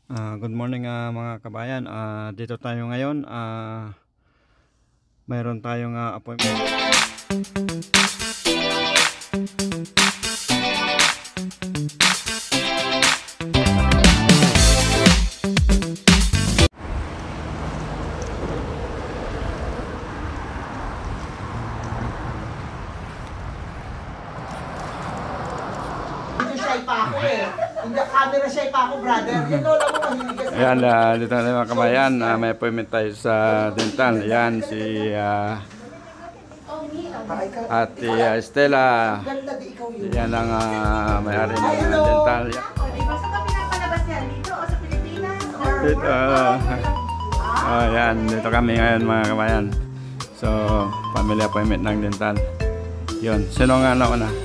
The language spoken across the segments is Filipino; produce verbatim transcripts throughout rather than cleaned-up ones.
Ah, good morning ah, mga kabayan. Ah, dito tayo ngayon. Ah, mayroon tayong ah, appointment. Shy pa ako eh. Hindi camera shy pa ako, brother. Yung lola mo mahilig ka sa Ayan, ah, dito tayo mga kabayan. Ah, may appointment tayo sa dental. Ayan, si ah, Ate ah, Estela. ganda di ikaw yun. Yan ang ah, may-ari ng ah, dental. O, di ba? Saan ka pinapalabas yan? Dito o sa Pilipinas? Or Dito, ah, ayan, dito kami ngayon mga kabayan. So, family appointment ng dental. Yun, sino nga na una?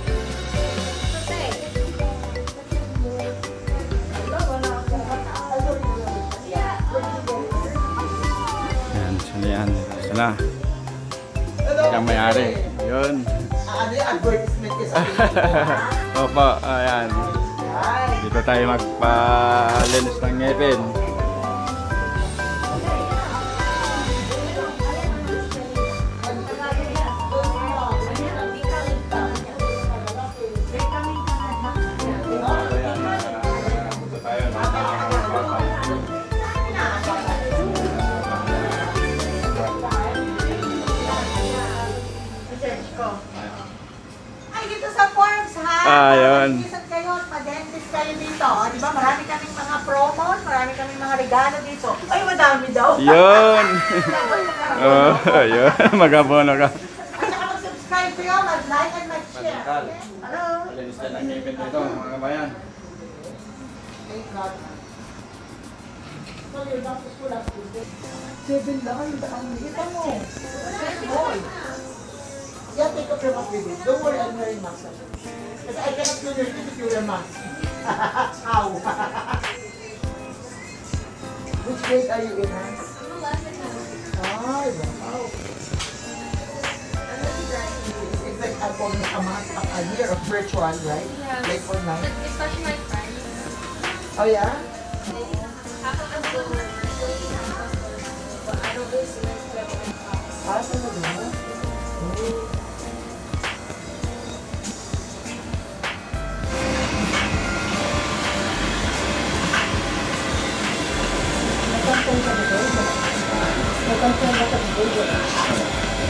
Yan, sila yan. Sila. Yung may-ari. Yun. Ah, ano yung advertisement ka sa Pilipinas? Opo, ayan. Dito tayo magpalinis ng ngipin. Ay, dito sa Forbes, ha? Ah, yun. Isat kayo, pa-dentist kayo dito. O, di ba? Marami kaming mga promos, marami kaming mga regalo dito. Ay, madami daw. Yun. Oh, yun. Magabono ka. At saka mag-subscribe kayo, mag-like and mag-share. Okay? Hello? Palinis tayo ng ngipin dito mga kabayan. Thank God. So, you're not to school after this. Seven lang, yung daan mo. Kita mo. Boy. Yeah, take off your mask, baby. Don't worry, I'm wearing mask. Kasi I cannot feel your teeth if you wear mask. Ow. Which grade are you in, ha? Ay, wow. It's like a, a month, a year of virtual, right? Yeah. Like online. Especially my friends. Oh, yeah? Half of them go virtually, half of them go, but I don't really see them together in class. Ah, talaga? Oh. Nagkantong ka ba doon? Nagkantong ka ba doon?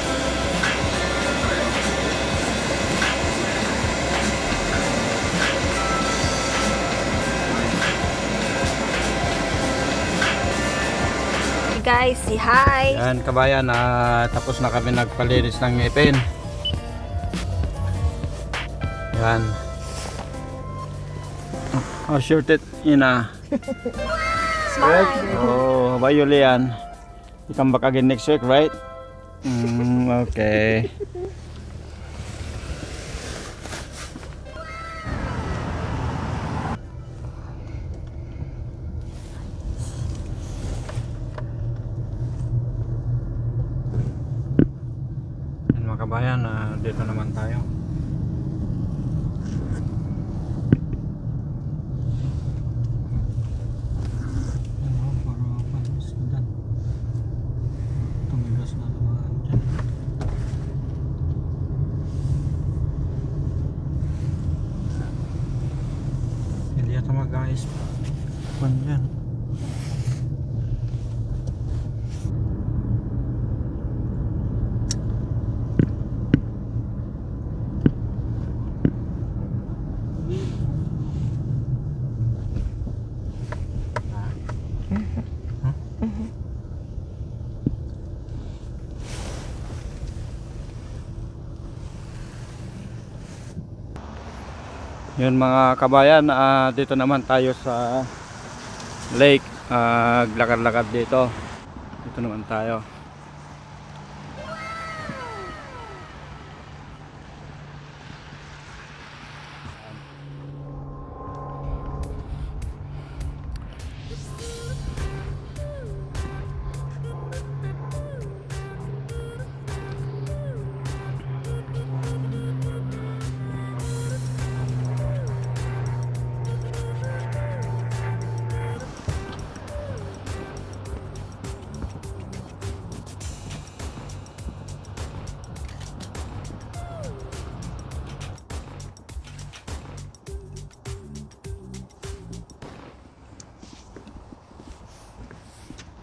guys, si hi! Yan kabayan, ah, tapos na kami nagpalinis ng ngipin. Yan. Oh, short it, Ina. Smile! Oh, bye Julian. You come back again next week, right? Mm, okay. Yan mga kabayan, ah, dito naman tayo. Hindi ito mag-ayos pa. Kung yan. Yun mga kabayan, ah, dito naman tayo sa lake, ah, lakad-lakad dito. Dito naman tayo.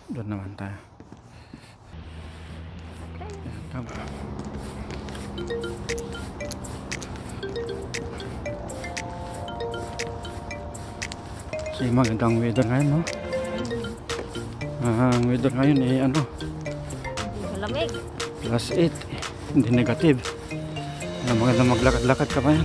Doon naman tayo. Ayan, tama. Kasi magandang weather ngayon, no? Ah, ang weather ngayon eh ano, Malamig. plus eight, hindi negative. Kaya magandang maglakad-lakad ka pa yan.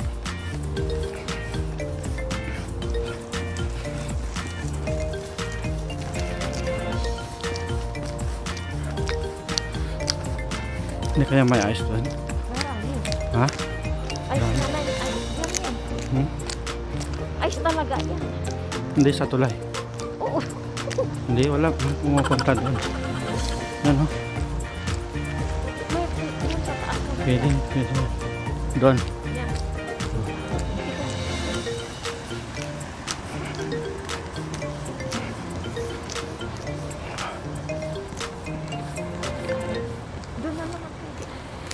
Hindi kaya may ice doon? Marami. Ha? Ay, Marami. sana ay, yan yan. Hmm? Ayos talaga yan. Hindi sa tulay. Oo. Hindi, wala. Pumupunta doon. Yan o. May yun sa taas. Pwede, pwede. Doon. Yan. Doon naman ang pwede.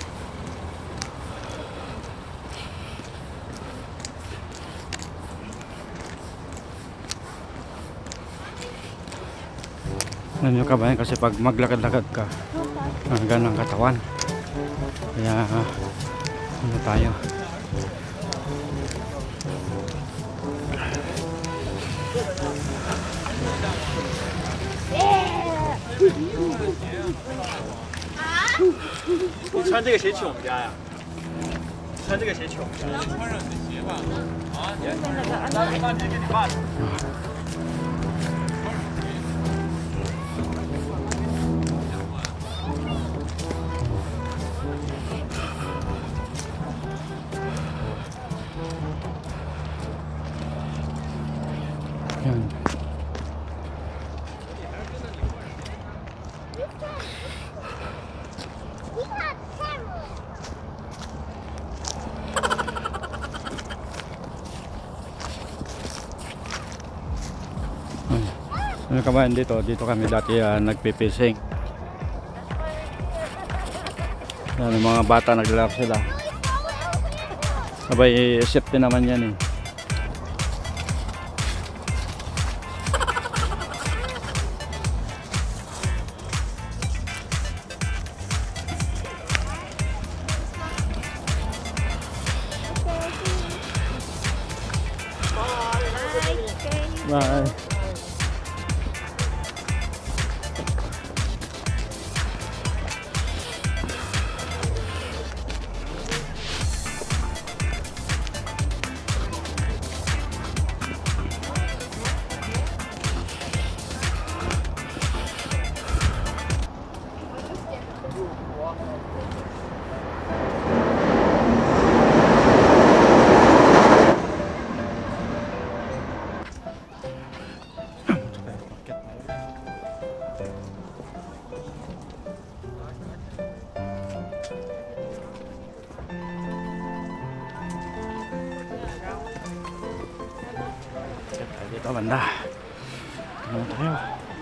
Alam nyo ka ba yan? Kasi pag maglakad-lakad ka, Doon tayo. ang ganang katawan. Kaya, ano tayo? Yeah! 你穿这个鞋去我们家呀？穿这个鞋去我们家。 Talaga, ano? 那你给你爸穿。 Yan. Ano ka ba dito? Dito kami dati uh, nagpipishing. Yan, yung mga bata naglalaro sila. Sabay safety naman yan eh. Bye. Dito banda. Ano tayo?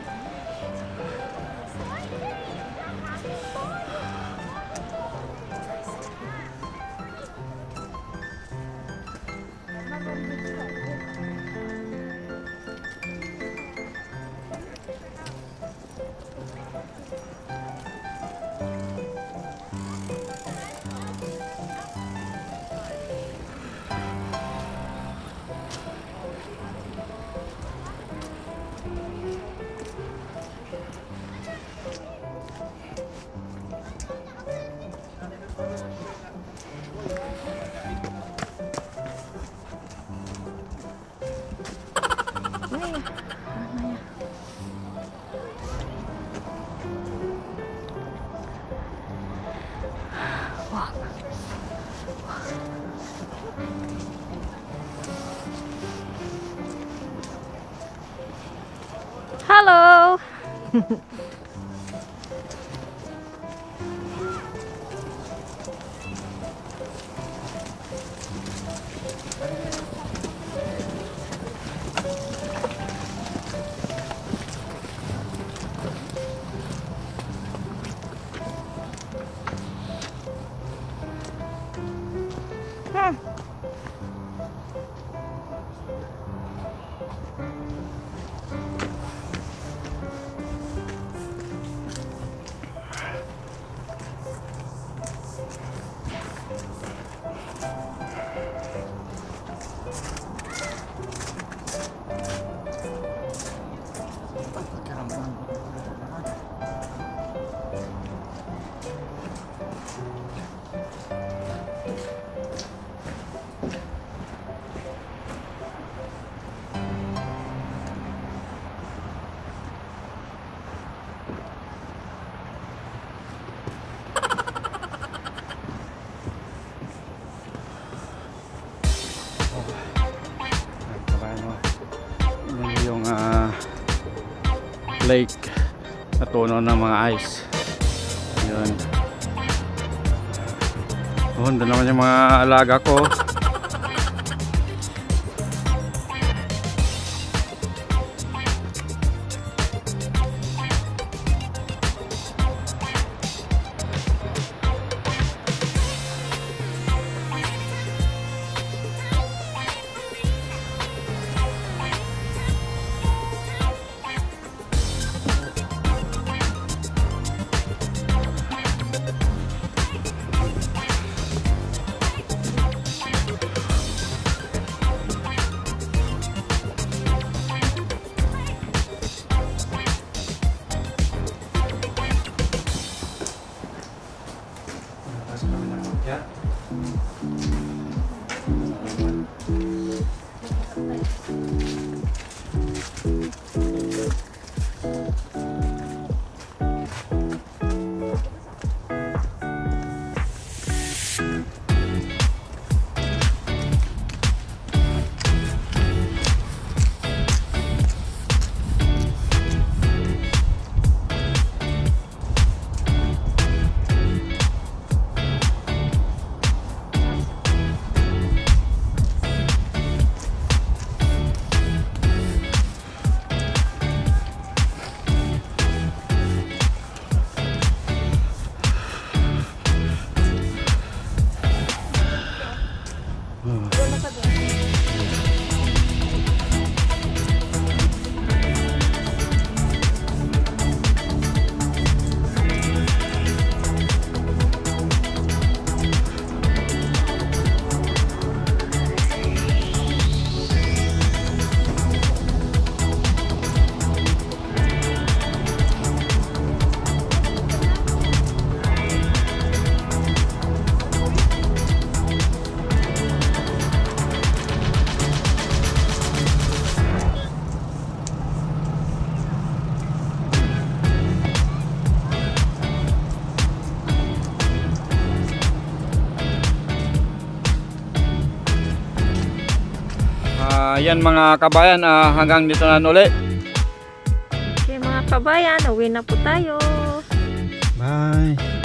Hello! Hmm. lake natunaw ng mga ice. Yun. Oh, doon naman yung mga alaga ko. Ayan mga kabayan, uh, hanggang dito na uli. Okay mga kabayan, uwi na po tayo. Bye.